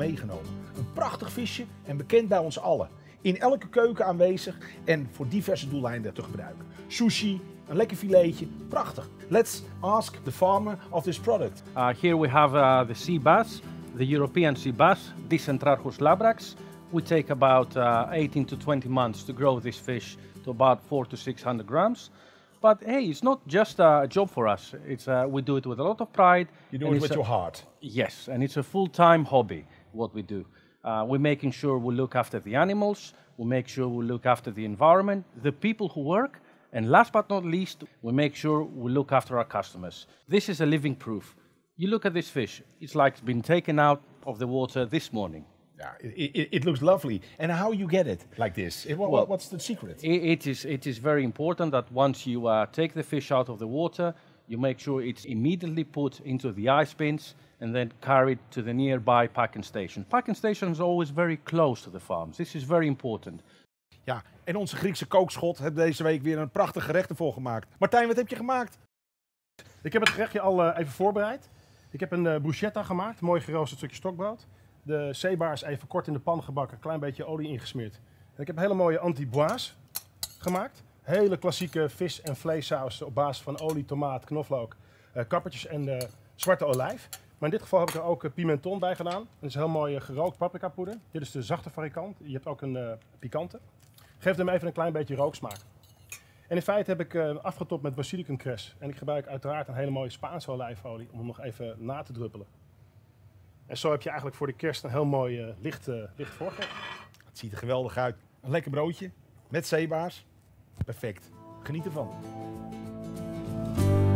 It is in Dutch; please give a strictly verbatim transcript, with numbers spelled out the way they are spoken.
meegenomen. Een prachtig visje en bekend bij ons allen. In elke keuken aanwezig en voor diverse doeleinden te gebruiken. Sushi, een lekker filetje, prachtig. Let's ask the farmer of this product. Uh, here we have uh, the sea bass, the European sea bass, Dicentrarchus labrax. We take about uh, eighteen to twenty months to grow this fish to about four to six hundred grams. But hey, it's not just a job for us. It's uh, we do it with a lot of pride. You do it with a, your heart. Yes, and it's a full-time hobby, what we do. Uh, we're making sure we look after the animals, we make sure we look after the environment, the people who work, and last but not least, we make sure we look after our customers. This is a living proof. You look at this fish, it's like it's been taken out of the water this morning. Yeah, it, it, it looks lovely. And how you get it like this? It, what, Well, what's the secret? It, it, is, it is very important that once you uh, take the fish out of the water, you make sure it's immediately put into the ice bins and then carried to the nearby packing station. Packing station is always very close to the farms. This is very important. Ja, en onze Griekse kookschot heeft deze week weer een prachtig gerecht ervoor gemaakt. Martijn, wat heb je gemaakt? Ik heb het gerechtje al uh, even voorbereid. Ik heb een uh, bruschetta gemaakt, mooi geroosterd stukje stokbrood. De zeebaars even kort in de pan gebakken, een klein beetje olie ingesmeerd. En ik heb een hele mooie antiboise gemaakt. Hele klassieke vis- en vleessaus op basis van olie, tomaat, knoflook, uh, kappertjes en uh, zwarte olijf. Maar in dit geval heb ik er ook uh, pimenton bij gedaan. Dat is heel mooi uh, gerookt paprikapoeder. Dit is de zachte variant. Je hebt ook een uh, pikante. Geef hem even een klein beetje rooksmaak. En in feite heb ik uh, afgetopt met basilicumcres. En ik gebruik uiteraard een hele mooie Spaanse olijfolie om hem nog even na te druppelen. En zo heb je eigenlijk voor de kerst een heel mooi uh, licht, uh, licht voorgerecht. Het ziet er geweldig uit. Een lekker broodje met zeebaars. Perfect. Geniet ervan.